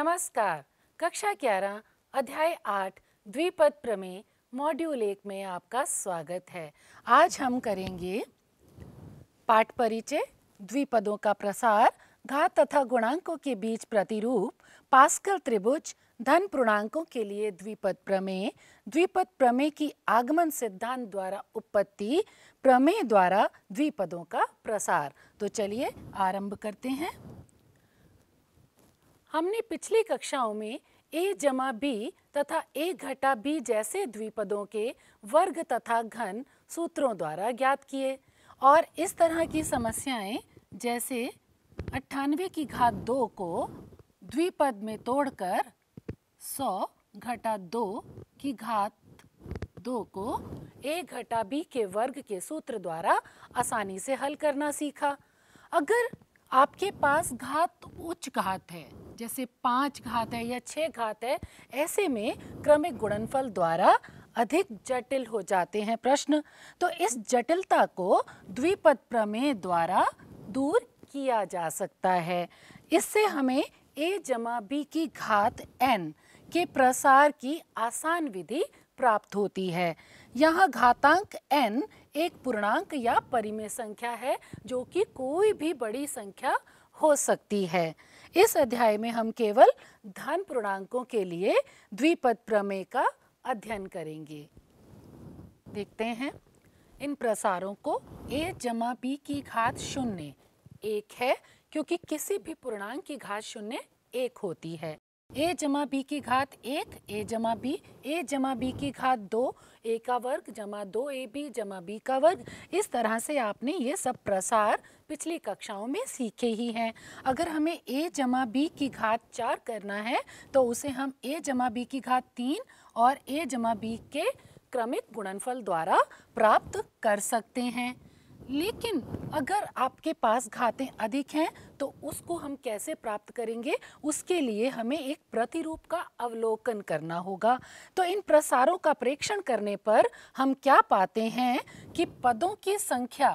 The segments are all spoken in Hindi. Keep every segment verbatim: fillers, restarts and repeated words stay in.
नमस्कार। कक्षा ग्यारह अध्याय आठ द्विपद प्रमेय मॉड्यूल एक में आपका स्वागत है। आज हम करेंगे पाठ परिचय, द्विपदों का प्रसार, घात तथा गुणांकों के बीच प्रतिरूप, पास्कल त्रिभुज, धन पूर्णांकों के लिए द्विपद प्रमेय, द्विपद प्रमेय की आगमन सिद्धांत द्वारा उत्पत्ति, प्रमेय द्वारा द्विपदों का प्रसार। तो चलिए आरंभ करते हैं। हमने पिछली कक्षाओं में a जमा बी तथा a घटा बी जैसे द्विपदों के वर्ग तथा घन सूत्रों द्वारा ज्ञात किए और इस तरह की समस्याएं जैसे अट्ठानवे की घात दो को द्विपद में तोड़कर सौ घटा दो की घात दो को a घटा बी के वर्ग के सूत्र द्वारा आसानी से हल करना सीखा। अगर आपके पास घात उच्च घात है, जैसे पाँच घात है या छः घात है, ऐसे में क्रमिक गुणनफल द्वारा अधिक जटिल हो जाते हैं प्रश्न। तो इस जटिलता को द्विपद प्रमेय द्वारा दूर किया जा सकता है। इससे हमें a जमा बी की घात n के प्रसार की आसान विधि प्राप्त होती है। यहाँ घातांक n एक पूर्णांक या परिमेय संख्या है जो कि कोई भी बड़ी संख्या हो सकती है। इस अध्याय में हम केवल धन पूर्णांकों के लिए द्विपद प्रमेय का अध्ययन करेंगे। देखते हैं इन प्रसारों को। a जमा बी की घात शून्य एक है क्योंकि किसी भी पूर्णांक की घात शून्य एक होती है। a जमा बी की घात एक, a जमा बी, a जमा बी की घात दो, a का वर्ग जमा दो ए बी जमा b का वर्ग। इस तरह से आपने ये सब प्रसार पिछली कक्षाओं में सीखे ही हैं। अगर हमें a जमा बी की घात चार करना है तो उसे हम a जमा बी की घात तीन और a जमा बी के क्रमिक गुणनफल द्वारा प्राप्त कर सकते हैं। लेकिन अगर आपके पास घातें अधिक हैं तो उसको हम कैसे प्राप्त करेंगे? उसके लिए हमें एक प्रतिरूप का अवलोकन करना होगा। तो इन प्रसारों का प्रेक्षण करने पर हम क्या पाते हैं कि पदों की संख्या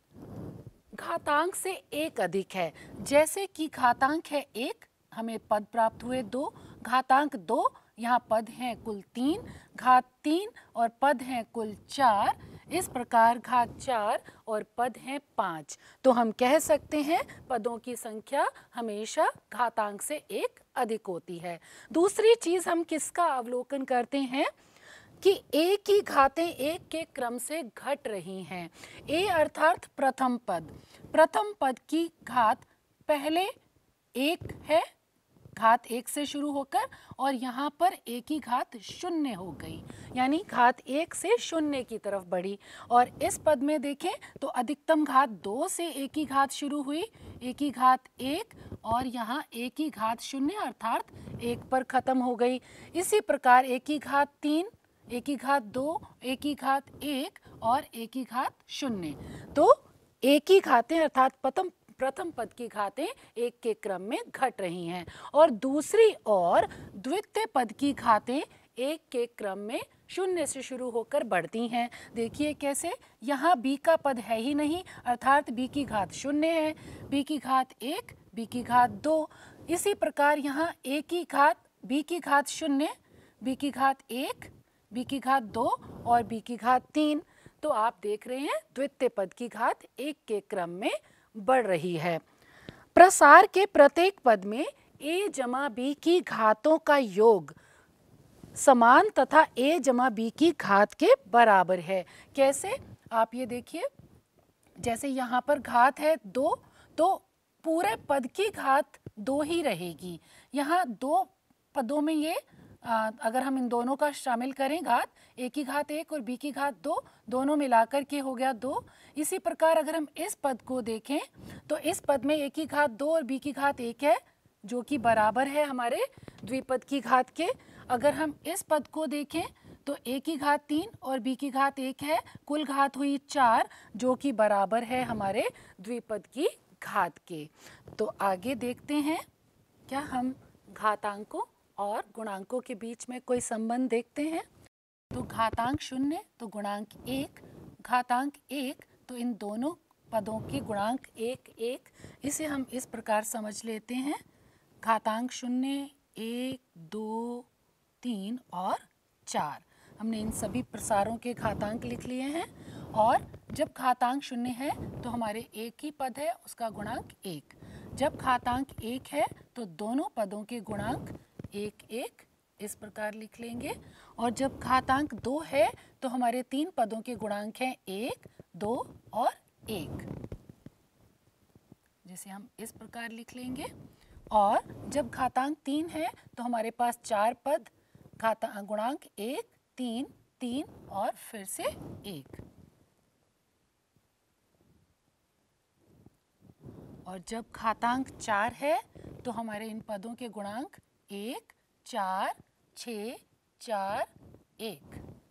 घातांक से एक अधिक है। जैसे कि घातांक है एक, हमें पद प्राप्त हुए दो, घातांक दो, यहाँ पद हैं कुल तीन, घात तीन और पद हैं कुल चार। इस प्रकार घात चार और पद हैं पाँच। तो हम कह सकते हैं पदों की संख्या हमेशा घातांक से एक अधिक होती है। दूसरी चीज़ हम किसका अवलोकन करते हैं कि a की घातें एक के क्रम से घट रही हैं। a अर्थात प्रथम पद, प्रथम पद की घात पहले एक है, घात एक से शुरू होकर, और यहाँ पर a की घात शून्य हो गई, यानी घात एक से शून्य की तरफ बढ़ी। और इस पद में देखें तो अधिकतम घात दो से a की घात शुरू हुई, a की घात एक, और यहाँ a की घात शून्य अर्थात एक पर ख़त्म हो गई। इसी प्रकार a की घात तीन, a की घात दो, a की घात एक और a की घात शून्य। तो a की घातें अर्थात प्रथम प्रथम पद की घातें एक के क्रम में घट रही हैं और दूसरी ओर द्वितीय पद की घातें एक के क्रम में शून्य से शुरू होकर बढ़ती हैं। देखिए कैसे, यहाँ b का पद है ही नहीं अर्थात b की घात शून्य है, b की घात एक, b की घात दो। इसी प्रकार यहाँ a की घात, b की घात शून्य, b की घात एक, b की घात दो और b की घात तीन। तो आप देख रहे हैं द्वितीय पद की घात एक के क्रम में बढ़ रही है। प्रसार के प्रत्येक पद में a जमा b की घातों का योग समान तथा a जमा b की घात के बराबर है। कैसे? आप ये देखिए, जैसे यहाँ पर घात है दो, तो पूरे पद की घात दो ही रहेगी। यहाँ दो पदों में ये आ, अगर हम इन दोनों का शामिल करें, घात a की घात एक और b की घात दो, दोनों मिलाकर के हो गया दो। इसी प्रकार अगर हम इस पद को देखें तो इस पद में a की घात दो और b की घात एक है जो कि बराबर है हमारे द्विपद की घात के। अगर हम इस पद को देखें तो a की घात तीन और b की घात एक है, कुल घात हुई चार जो कि बराबर है हमारे द्विपद की घात के। तो आगे देखते हैं, क्या हम घातांकों और गुणांकों के बीच में कोई संबंध देखते हैं? तो घातांक शून्य तो गुणांक एक, घातांक एक तो इन दोनों पदों के गुणांक एक एक। इसे हम इस प्रकार समझ लेते हैं, घातांक शून्य एक, दो, तीन और चार। हमने इन सभी प्रसारों के घातांक लिख लिए हैं और जब घातांक शून्य है तो हमारे एक ही पद है, उसका गुणांक एक। जब घातांक एक है तो दोनों पदों के गुणांक एक एक इस प्रकार लिख लेंगे। और जब घातांक दो है तो हमारे तीन पदों के गुणांक हैं एक, दो और एक, जिसे हम इस प्रकार लिख लेंगे। और जब घातांक तीन है तो हमारे पास चार पद, घातांक गुणांक एक, तीन, तीन और फिर से एक। और जब घातांक चार है तो हमारे इन पदों के गुणांक एक, चार, छ, चार, एक।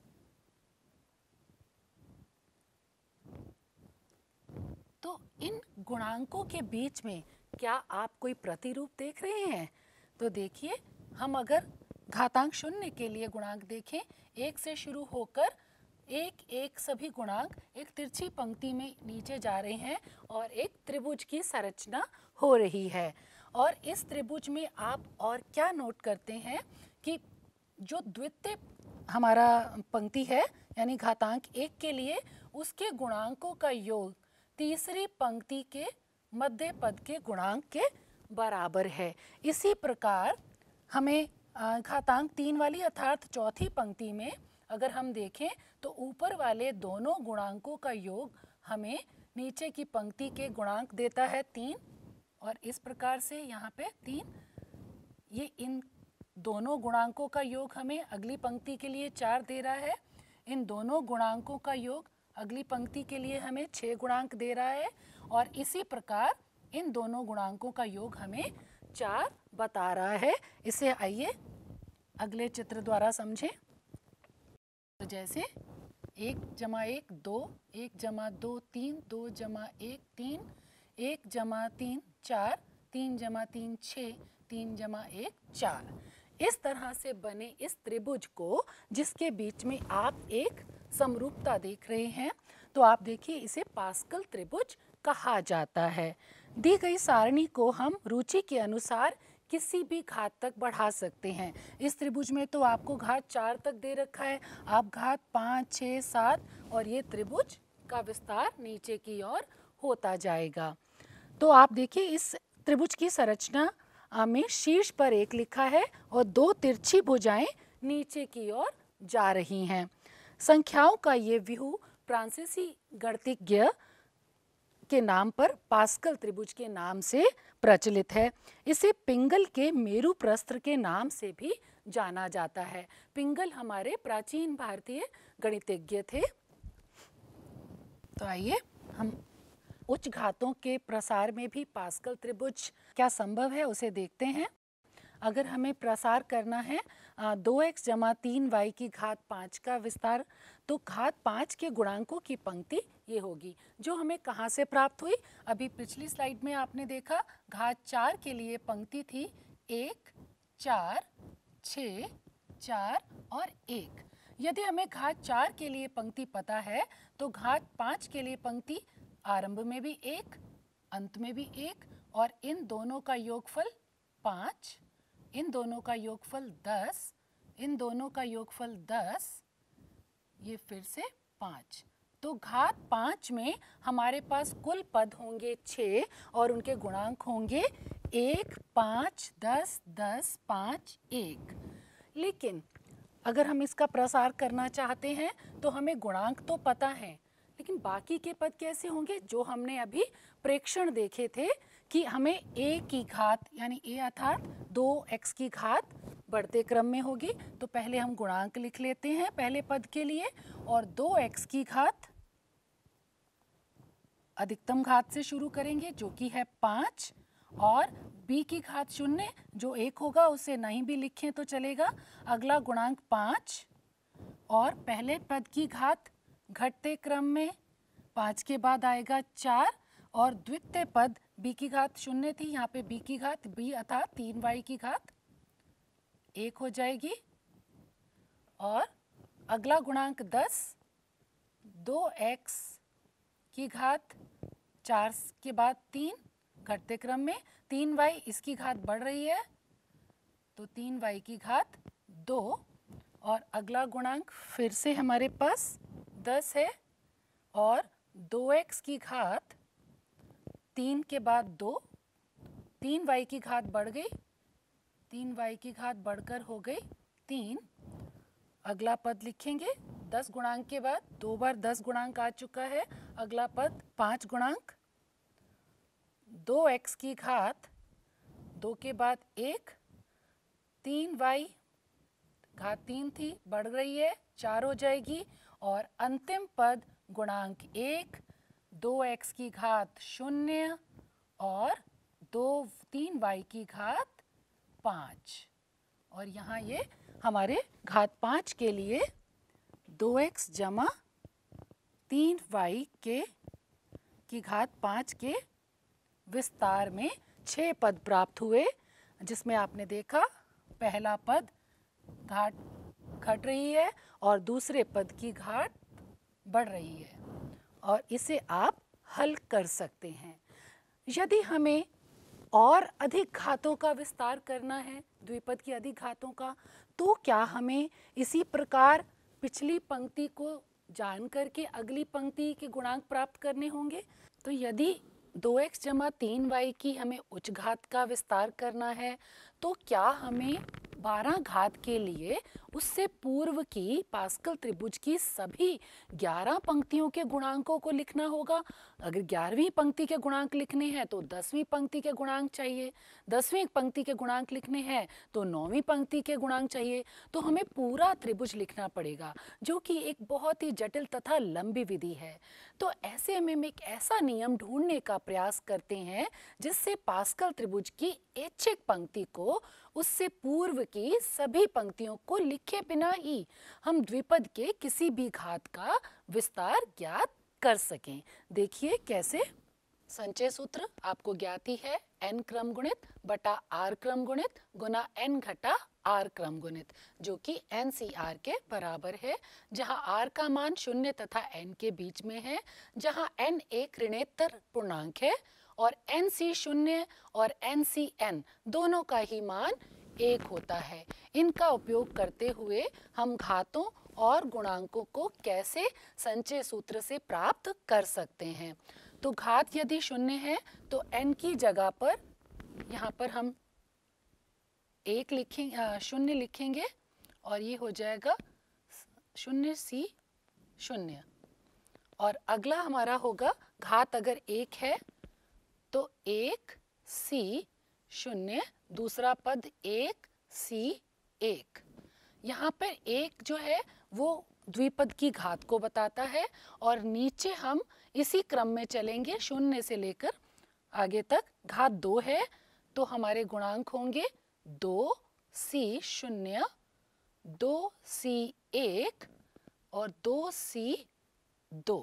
तो इन गुणांकों के बीच में क्या आप कोई प्रतिरूप देख रहे हैं? तो देखिए, हम अगर घातांक शून्य के लिए गुणांक देखें, एक से शुरू होकर एक एक सभी गुणांक एक तिरछी पंक्ति में नीचे जा रहे हैं और एक त्रिभुज की संरचना हो रही है। और इस त्रिभुज में आप और क्या नोट करते हैं कि जो द्वितीय हमारा पंक्ति है यानी घातांक एक के लिए उसके गुणांकों का योग तीसरी पंक्ति के मध्य पद के गुणांक के बराबर है। इसी प्रकार हमें घातांक तीन वाली अर्थात चौथी पंक्ति में अगर हम देखें तो ऊपर वाले दोनों गुणांकों का योग हमें नीचे की पंक्ति के गुणांक देता है तीन। और इस प्रकार से यहाँ पे तीन, ये इन दोनों गुणांकों का योग हमें अगली पंक्ति के लिए चार दे रहा है। इन दोनों गुणांकों का योग अगली पंक्ति के लिए हमें छः गुणांक दे रहा है। और इसी प्रकार इन दोनों गुणांकों का योग हमें चार बता रहा है। इसे आइए अगले चित्र द्वारा समझें। तो जैसे एक जमा एक दो, एक जमा दो तीन, दो जमा एक तीन, एक जमा तीन चार, तीन जमा तीन छः, तीन जमा एक चार। इस तरह से बने इस त्रिभुज को जिसके बीच में आप एक समरूपता देख रहे हैं, तो आप देखिए इसे पास्कल त्रिभुज कहा जाता है। दी गई सारणी को हम रुचि के अनुसार किसी भी घात तक बढ़ा सकते हैं। इस त्रिभुज में तो आपको घात चार तक दे रखा है, आप घात पाँच, छः, सात और ये त्रिभुज का विस्तार नीचे की ओर होता जाएगा। तो आप देखिए इस त्रिभुज की संरचना में शीर्ष पर एक लिखा है और दो तिरछी भुजाएं नीचे की ओर जा रही हैं। संख्याओं का ये व्यूह फ्रांसीसी गणितज्ञ के नाम पर पास्कल त्रिभुज के नाम से प्रचलित है। इसे पिंगल के मेरु प्रस्थ के नाम से भी जाना जाता है। पिंगल हमारे प्राचीन भारतीय गणितज्ञ थे। तो आइए हम उच्च घातों के प्रसार में भी पास्कल त्रिभुज क्या संभव है उसे देखते हैं। अगर हमें प्रसार करना है दो एक्स जमा तीन वाई की घात पाँच का विस्तार, तो घात पाँच के गुणांकों की पंक्ति ये होगी जो हमें कहाँ से प्राप्त हुई। अभी पिछली स्लाइड में आपने देखा घात चार के लिए पंक्ति थी एक, चार, छः, चार और एक। यदि हमें घात चार के लिए पंक्ति पता है तो घात पाँच के लिए पंक्ति आरंभ में भी एक, अंत में भी एक, और इन दोनों का योगफल पाँच, इन दोनों का योगफल दस, इन दोनों का योगफल दस, ये फिर से पाँच। तो घात पाँच में हमारे पास कुल पद होंगे छः और उनके गुणांक होंगे एक, पाँच, दस, दस, पाँच, एक। लेकिन अगर हम इसका प्रसार करना चाहते हैं तो हमें गुणांक तो पता है, लेकिन बाकी के पद कैसे होंगे? जो हमने अभी प्रेक्षण देखे थे कि हमें a की घात यानी a अर्थात दो एक्स की घात बढ़ते क्रम में होगी। तो पहले हम गुणांक लिख लेते हैं पहले पद के लिए, और दो एक्स की घात अधिकतम घात से शुरू करेंगे जो कि है पाँच, और b की घात शून्य जो एक होगा उसे नहीं भी लिखें तो चलेगा। अगला गुणांक पाँच, और पहले पद की घात घटते क्रम में पाँच के बाद आएगा चार, और द्वितीय पद b की घात शून्य थी, यहाँ पे b की घात b अर्थात तीन वाई की घात एक हो जाएगी। और अगला गुणांक दस, दो एक्स की घात चार के बाद तीन घटते क्रम में, तीन वाई इसकी घात बढ़ रही है तो तीन वाई की घात दो, और अगला गुणांक फिर से हमारे पास दस है, और दो एक्स की घात तीन के बाद दो, तीन वाई की घात बढ़ गई, तीन वाई की घात बढ़कर हो गई तीन। अगला पद लिखेंगे, दस गुणांक के बाद दो बार दस गुणांक आ चुका है। अगला पद पाँच गुणांक, दो एक्स की घात दो के बाद एक, तीन वाई घात तीन थी बढ़ रही है चार हो जाएगी, और अंतिम पद गुणांक एक, दो एक्स की घात शून्य और दो तीन वाई की घात पाँच। और यहाँ ये हमारे घात पाँच के लिए दो एक्स जमा तीन वाई के की घात पाँच के विस्तार में छः पद प्राप्त हुए, जिसमें आपने देखा पहला पद घात घट रही है और दूसरे पद की घात बढ़ रही है, और इसे आप हल कर सकते हैं। यदि हमें और अधिक घातों का विस्तार करना है, द्विपद की अधिक घातों का, तो क्या हमें इसी प्रकार पिछली पंक्ति को जान करके अगली पंक्ति के गुणांक प्राप्त करने होंगे? तो यदि दो एक्स जमा तीन वाई की हमें उच्च घात का विस्तार करना है, तो क्या हमें बारह घात के लिए उससे पूर्व की पास्कल त्रिभुज की सभी ग्यारह पंक्तियों के गुणांकों को लिखना होगा? अगर ग्यारहवीं पंक्ति के गुणांक लिखने हैं तो दसवीं पंक्ति के गुणांक चाहिए, दसवीं पंक्ति के गुणांक लिखने हैं तो नौवीं पंक्ति के गुणांक चाहिए। तो हमें पूरा त्रिभुज लिखना पड़ेगा, जो कि एक बहुत ही जटिल तथा लंबी विधि है। तो ऐसे में हम एक ऐसा नियम ढूंढने का प्रयास करते हैं जिससे पास्कल त्रिभुज की ऐच्छिक पंक्ति को उससे पूर्व की सभी पंक्तियों को लिखे बिना ही हम द्विपद के किसी भी घात का विस्तार ज्ञात कर सकें। देखिए कैसे। संचय सूत्र आपको ज्ञात ही है, n क्रम गुणित बटा r क्रम गुणित गुना n घटा r क्रम गुणित, जो कि n सी r के बराबर है, जहां r का मान शून्य तथा n के बीच में है, जहां n एक ऋणेतर पूर्णांक है और n सी शून्य और n सी n दोनों का ही मान एक होता है। इनका उपयोग करते हुए हम घातों और गुणांकों को कैसे संचय सूत्र से प्राप्त कर सकते हैं। तो घात यदि शून्य है तो n की जगह पर यहाँ पर हम एक लिखेंगे, शून्य लिखेंगे, और ये हो जाएगा शून्य सी शून्य। और अगला हमारा होगा घात अगर एक है तो एक सी शून्य, दूसरा पद एक सी एक। यहाँ पर एक जो है वो द्विपद की घात को बताता है, और नीचे हम इसी क्रम में चलेंगे शून्य से लेकर आगे तक। घात दो है तो हमारे गुणांक होंगे दो सी शून्य, दो सी एक और दो सी दो।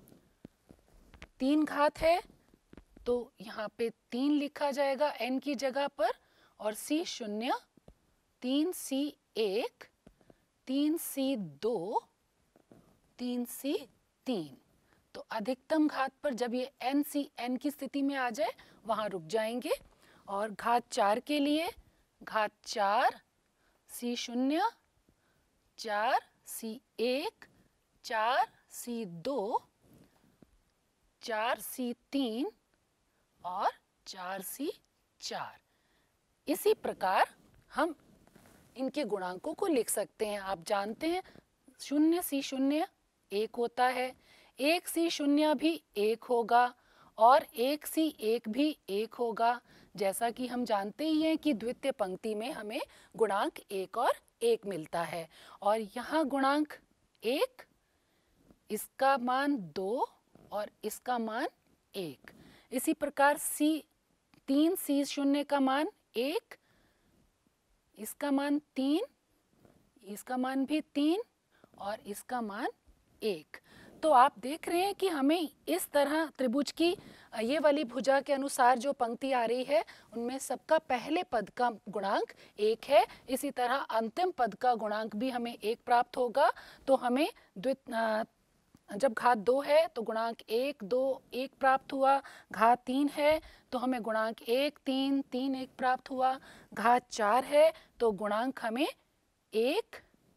तीन घात है तो यहाँ पे तीन लिखा जाएगा n की जगह पर, और सी शून्य, तीन सी एक, तीन सी दो, तीन सी तीन। तो अधिकतम घात पर जब ये n सी n की स्थिति में आ जाए वहाँ रुक जाएंगे। और घात चार के लिए घात चार सी शून्य, चार सी एक, चार सी दो, चार सी तीन और चार सी चार। इसी प्रकार हम इनके गुणांकों को लिख सकते हैं। आप जानते हैं शून्य सी शून्य एक होता है, एक सी शून्य भी एक होगा, और एक सी एक भी एक होगा। जैसा कि हम जानते ही हैं कि द्वितीय पंक्ति में हमें गुणांक एक और एक मिलता है, और यहाँ गुणांक एक, इसका मान दो और इसका मान एक। इसी प्रकार सी तीन सी शून्य का मान एक, इसका मान तीन, इसका मान भी तीन और इसका मान एक। तो आप देख रहे हैं कि हमें इस तरह त्रिभुज की ये वाली भुजा के अनुसार जो पंक्ति आ रही है उनमें सबका पहले पद का गुणांक एक है। इसी तरह अंतिम पद का गुणांक भी हमें एक प्राप्त होगा। तो हमें द्वित जब घात दो है तो गुणांक एक दो एक प्राप्त हुआ, घात तीन है तो हमें गुणांक एक तीन तीन एक प्राप्त हुआ, घात चार है तो गुणांक हमें एक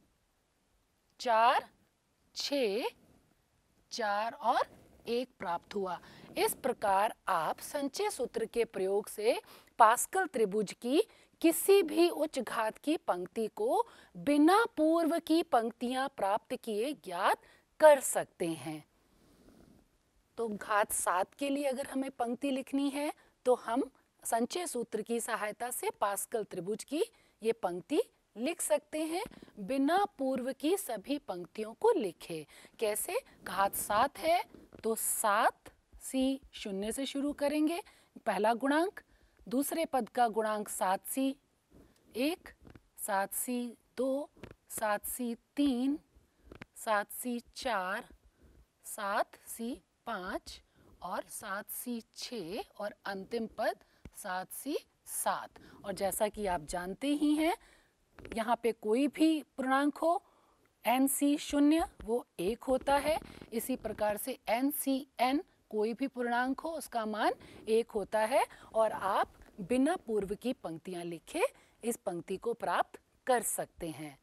चार छ चार और एक प्राप्त हुआ। इस प्रकार आप संचय सूत्र के प्रयोग से पास्कल त्रिभुज की किसी भी उच्च घात की पंक्ति को बिना पूर्व की पंक्तियां प्राप्त किए ज्ञात कर सकते हैं। तो घात सात के लिए अगर हमें पंक्ति लिखनी है तो हम संचय सूत्र की सहायता से पास्कल त्रिभुज की ये पंक्ति लिख सकते हैं। बिना पूर्व की सभी पंक्तियों को लिखे। कैसे? घात सात है तो सात सी शून्य से शुरू करेंगे, पहला गुणांक। दूसरे पद का गुणांक सात सी एक, सात सी दो, सात सी तीन, सात सी चार, सात सी पाँच और सात सी छः और अंतिम पद सात सी सात। और जैसा कि आप जानते ही हैं, यहाँ पे कोई भी पूर्णांक हो, एन सी शून्य वो एक होता है। इसी प्रकार से एन सी एन कोई भी पूर्णांक हो उसका मान एक होता है। और आप बिना पूर्व की पंक्तियां लिखे इस पंक्ति को प्राप्त कर सकते हैं।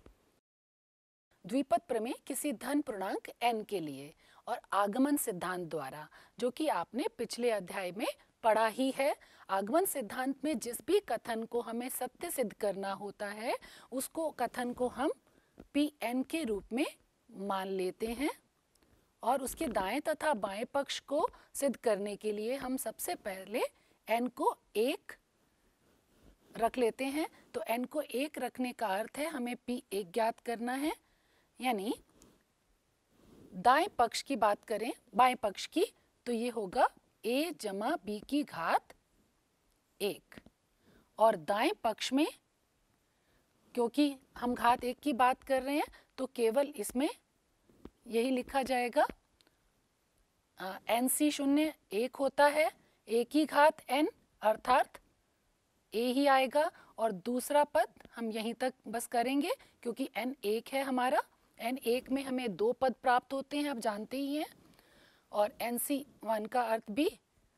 द्विपद प्रमेय किसी धन पूर्णांक n के लिए और आगमन सिद्धांत द्वारा, जो कि आपने पिछले अध्याय में पढ़ा ही है। आगमन सिद्धांत में जिस भी कथन को हमें सत्य सिद्ध करना होता है उसको कथन को हम पी एन के रूप में मान लेते हैं और उसके दाएं तथा बाएं पक्ष को सिद्ध करने के लिए हम सबसे पहले n को एक रख लेते हैं। तो n को एक रखने का अर्थ है हमें p एक ज्ञात करना है। यानी दाएं पक्ष की बात करें, बाएं पक्ष की, तो ये होगा a जमा b की घात एक। और दाएं पक्ष में क्योंकि हम घात एक की बात कर रहे हैं तो केवल इसमें यही लिखा जाएगा, एन सी शून्य एक होता है, a की घात n अर्थात a ही आएगा। और दूसरा पद हम यहीं तक बस करेंगे क्योंकि n एक है हमारा। n एक में हमें दो पद प्राप्त होते हैं, आप जानते ही हैं। और एन सी वन का अर्थ भी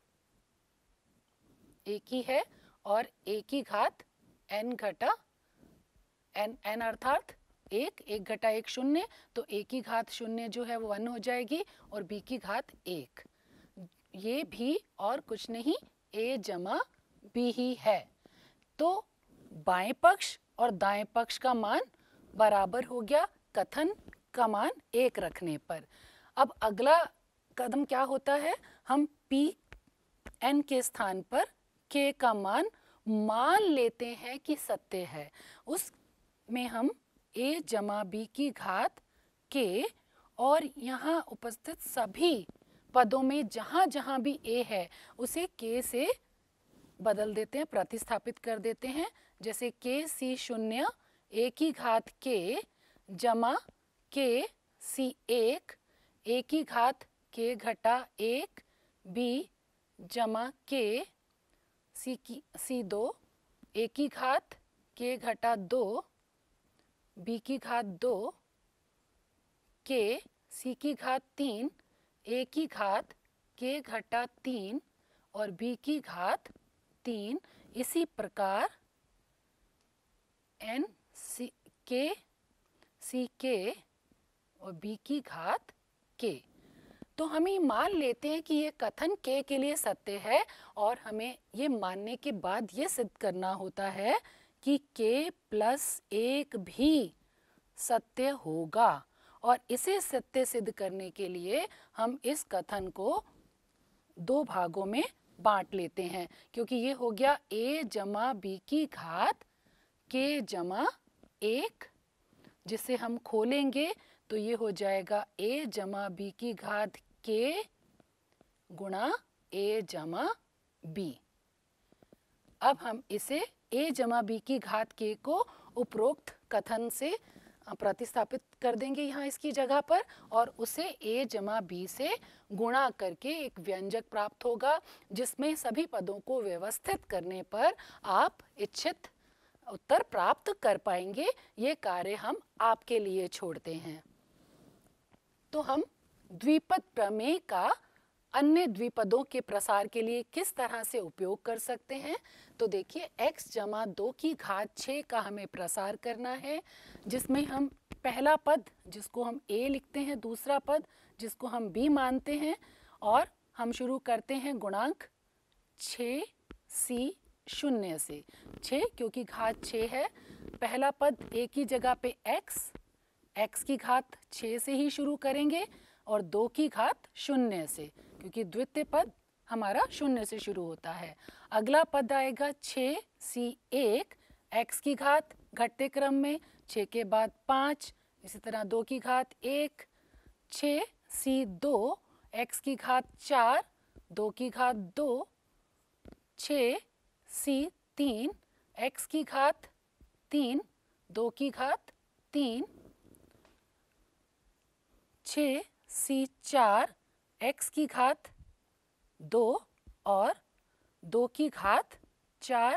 एक ही है और a की घात n घटा n n अर्थात एक, एक घटा एक शून्य, तो a की घात शून्य जो है वो वन हो जाएगी और b की घात एक। ये भी और कुछ नहीं a जमा b ही है। तो बाएं पक्ष और दाएं पक्ष का मान बराबर हो गया कथन का मान एक रखने पर। अब अगला कदम क्या होता है, हम p n के स्थान पर k का मान मान लेते हैं कि सत्य है। उसमें हम a जमा b की घात k और यहाँ उपस्थित सभी पदों में जहाँ जहाँ भी a है उसे k से बदल देते हैं, प्रतिस्थापित कर देते हैं। जैसे k सी शून्य a की घात k जमा k सी एक, a की घात k घटा एक, b जमा k सी की सी दो, a की घात k घटा दो, b की घात दो, k सी की घात तीन, a की घात k घटा तीन और b की घात तीन। इसी प्रकार n सी k सी k और b की घात k। तो हम ये मान लेते हैं कि ये कथन k के लिए सत्य है और हमें ये मानने के बाद ये सिद्ध करना होता है कि k प्लस एक भी सत्य होगा। और इसे सत्य सिद्ध करने के लिए हम इस कथन को दो भागों में बांट लेते हैं, क्योंकि ये हो गया a जमा b की घात k जमा एक, जिसे हम खोलेंगे तो ये हो जाएगा a जमा b की घात k गुणा a जमा b। अब हम इसे a जमा b की घात k को उपरोक्त कथन से प्रतिस्थापित कर देंगे यहाँ इसकी जगह पर, और उसे a जमा b से गुणा करके एक व्यंजक प्राप्त होगा जिसमें सभी पदों को व्यवस्थित करने पर आप इच्छित उत्तर प्राप्त कर पाएंगे। ये कार्य हम आपके लिए छोड़ते हैं। तो हम द्विपद प्रमेय का अन्य द्विपदों के प्रसार के लिए किस तरह से उपयोग कर सकते हैं। तो देखिए x जमा दो की घात छः का हमें प्रसार करना है, जिसमें हम पहला पद जिसको हम a लिखते हैं, दूसरा पद जिसको हम b मानते हैं, और हम शुरू करते हैं गुणांक छः सी शून्य से। छः क्योंकि घात छः है, पहला पद a की जगह पे x, x की घात छः से ही शुरू करेंगे और दो की घात शून्य से, क्योंकि द्वितीय पद हमारा शून्य से शुरू होता है। अगला पद आएगा छः सी एक, x की घात घटते क्रम में छः के बाद पाँच, इसी तरह दो की घात एक, छः सी दो, x की घात चार, दो की घात दो, छः सी तीन, x की घात तीन, दो की घात तीन, छः सी चार, x की घात दो और दो की घात चार,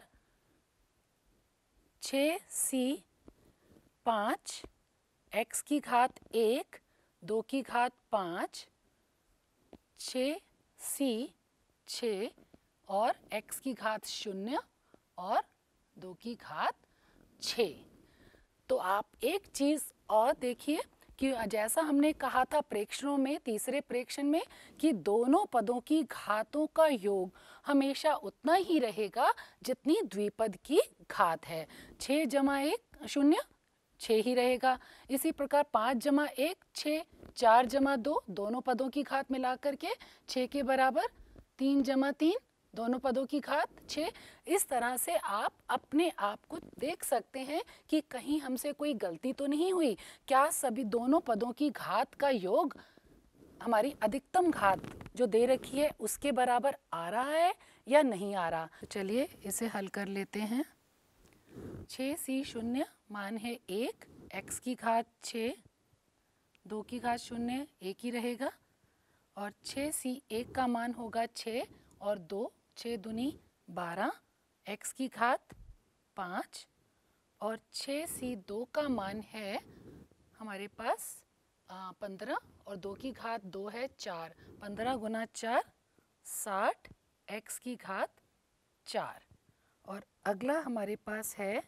छः सी पाँच, x की घात एक, दो की घात पाँच, छः सी छः और x की घात शून्य और दो की घात छः। तो आप एक चीज़ और देखिए कि जैसा हमने कहा था प्रेक्षणों में, तीसरे प्रेक्षण में, कि दोनों पदों की घातों का योग हमेशा उतना ही रहेगा जितनी द्विपद की घात है। छः जमा एक शून्य, छः ही रहेगा। इसी प्रकार पाँच जमा एक छः, चार जमा दो, दोनों पदों की घात मिलाकर के छः के बराबर, तीन जमा तीन, दोनों पदों की घात छः। इस तरह से आप अपने आप को देख सकते हैं कि कहीं हमसे कोई गलती तो नहीं हुई, क्या सभी दोनों पदों की घात का योग हमारी अधिकतम घात जो दे रखी है उसके बराबर आ रहा है या नहीं आ रहा। तो चलिए इसे हल कर लेते हैं। छः सी शून्य मान है एक, x की घात छः, दो की घात शून्य एक ही रहेगा, और छः सी एक का मान होगा छः और दो, छः दूनी बारह, x की घात पाँच, और छः सी दो का मान है हमारे पास पंद्रह और दो की घात दो है चार, पंद्रह गुना चार साठ, x की घात चार। और अगला हमारे पास है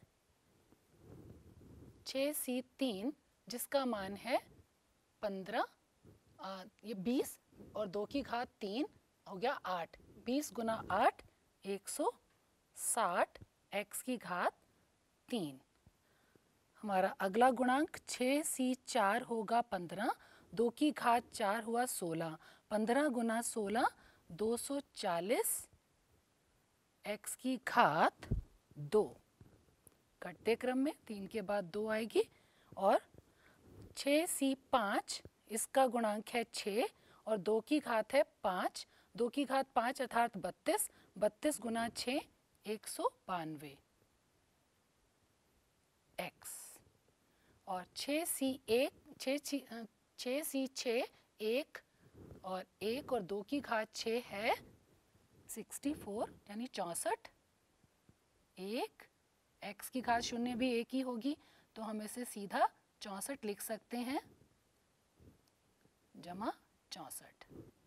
छः सी तीन जिसका मान है पंद्रह, ये बीस और दो की घात तीन हो गया आठ, बीस गुना आठ एक सौ साठ, x की घात तीन। हमारा अगला गुणांक छः सी चार होगा पंद्रह, दो की घात चार हुआ सोलह, पंद्रह गुना सोलह दो सौ चालीस, x की घात दो। घटते क्रम में तीन के बाद दो आएगी। और छः सी पाँच, इसका गुणांक है छः और दो की घात है पाँच, दो की घात पाँच अर्थात बत्तीस, बत्तीस गुना छः एक सौ बानवे x। और छः सी एक, छः सी छः सी छः एक और एक और दो की घात छः है सिक्सटी फोर यानी चौंसठ, एक, x की घात शून्य भी एक ही होगी तो हम इसे सीधा चौंसठ लिख सकते हैं, जमा चौंसठ।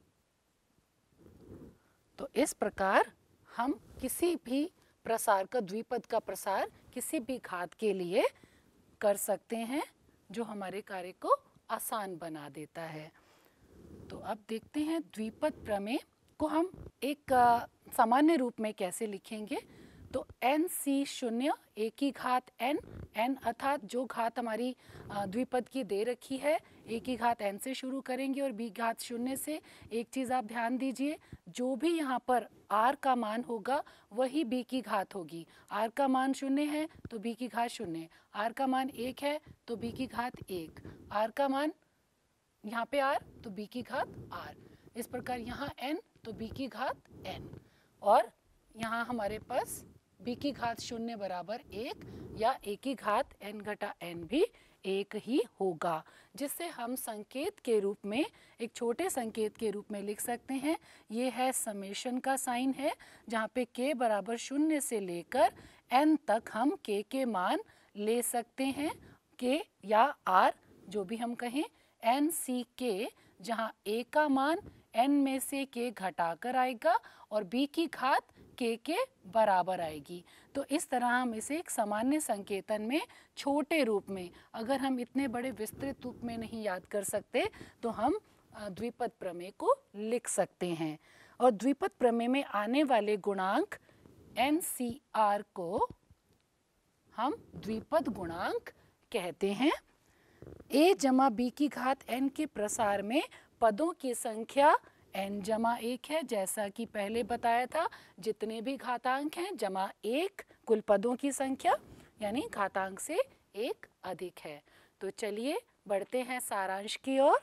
तो इस प्रकार हम किसी भी प्रसार का, द्विपद का प्रसार किसी भी घात के लिए कर सकते हैं, जो हमारे कार्य को आसान बना देता है। तो अब देखते हैं द्विपद प्रमेय को हम एक सामान्य रूप में कैसे लिखेंगे। तो n सी शून्य, a की घात n, n अर्थात जो घात हमारी द्विपद की दे रखी है, a की घात n से शुरू करेंगे और b घात शून्य से। एक चीज़ आप ध्यान दीजिए, जो भी यहाँ पर r का मान होगा वही b की घात होगी। r का मान शून्य है तो b की घात शून्य, r का मान एक है तो b की घात एक, r का मान यहाँ पे r तो b की घात r, इस प्रकार यहाँ n तो b की घात n, और यहाँ हमारे पास b की घात शून्य बराबर एक या a की घात n घटा n भी एक ही होगा, जिससे हम संकेत के रूप में, एक छोटे संकेत के रूप में लिख सकते हैं। ये है समेशन का साइन है, जहाँ पे k बराबर शून्य से लेकर n तक हम k के मान ले सकते हैं, k या r जो भी हम कहें, n सी k जहां a का मान n में से k घटाकर आएगा और b की घात k के बराबर आएगी। तो इस तरह हम इसे एक सामान्य संकेतन में छोटे रूप में, अगर हम इतने बड़े विस्तृत रूप में नहीं याद कर सकते तो हम द्विपद प्रमेय को लिख सकते हैं। और द्विपद प्रमेय में आने वाले गुणांक एन सी आर को हम द्विपद गुणांक कहते हैं। a जमा b की घात n के प्रसार में पदों की संख्या n जमा एक है, जैसा कि पहले बताया था। जितने भी घातांक हैं जमा एक कुल पदों की संख्या, यानी घातांक से एक अधिक है। तो चलिए बढ़ते हैं सारांश की ओर।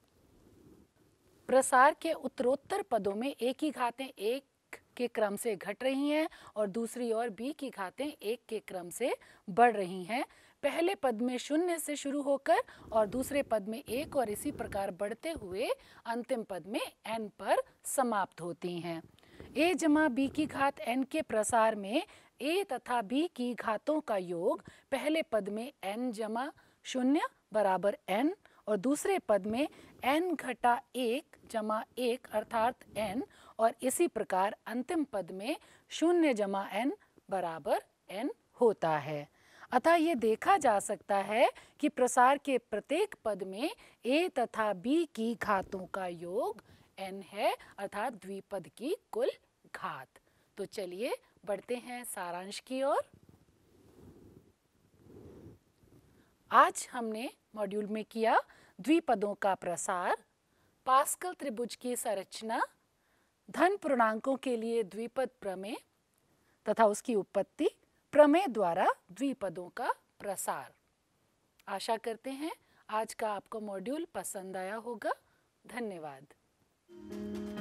प्रसार के उत्तरोत्तर पदों में a की घातें एक के क्रम से घट रही हैं और दूसरी ओर b की घातें एक के क्रम से बढ़ रही हैं। पहले पद में शून्य से शुरू होकर और दूसरे पद में एक और इसी प्रकार बढ़ते हुए अंतिम पद में n पर समाप्त होती हैं। a जमा b की घात n के प्रसार में a तथा b की घातों का योग पहले पद में n जमा शून्य बराबर n और दूसरे पद में n घटा एक जमा एक अर्थात n और इसी प्रकार अंतिम पद में शून्य जमा n बराबर n होता है। अतः ये देखा जा सकता है कि प्रसार के प्रत्येक पद में a तथा b की घातों का योग n है, अर्थात द्विपद की कुल घात। तो चलिए बढ़ते हैं सारांश की ओर। आज हमने मॉड्यूल में किया द्विपदों का प्रसार, पास्कल त्रिभुज की संरचना, धन पूर्णांकों के लिए द्विपद प्रमेय तथा उसकी उत्पत्ति, प्रमेय द्वारा द्विपदों का प्रसार। आशा करते हैं आज का आपको मॉड्यूल पसंद आया होगा। धन्यवाद।